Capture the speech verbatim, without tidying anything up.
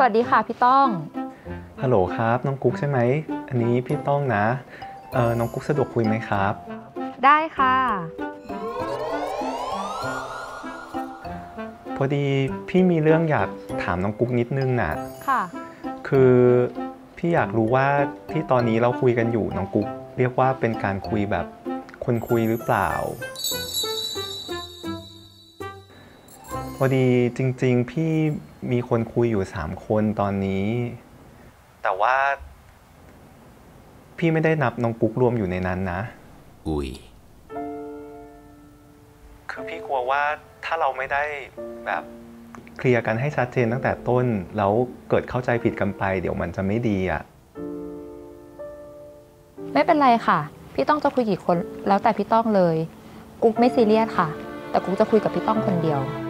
วัสดีค่ะพี่ต้องฮัลโหลครับน้องกุ๊กใช่ไหมอันนี้พี่ต้องนะเออน้องกุ๊กสะดวกคุยไหมครับได้ค่ะพอดีพี่มีเรื่องอยากถามน้องกุ๊กนิดนึงน่ะค่ะคือพี่อยากรู้ว่าที่ตอนนี้เราคุยกันอยู่น้องกุ๊กเรียกว่าเป็นการคุยแบบคนคุยหรือเปล่าพอดีจริงๆพี่มีคนคุยอยู่สามคนตอนนี้แต่ว่าพี่ไม่ได้นับน้องกุ๊กรวมอยู่ในนั้นนะอุ้ยคือพี่กลัวว่าถ้าเราไม่ได้แบบเคลียร์กันให้ชัดเจนตั้งแต่ต้นแล้วเกิดเข้าใจผิดกันไปเดี๋ยวมันจะไม่ดีอ่ะไม่เป็นไรค่ะพี่ต้องจะคุยกี่คนแล้วแต่พี่ต้องเลยกุ๊กไม่ซีเรียสค่ะแต่กุ๊กจะคุยกับพี่ต้องคนเดียว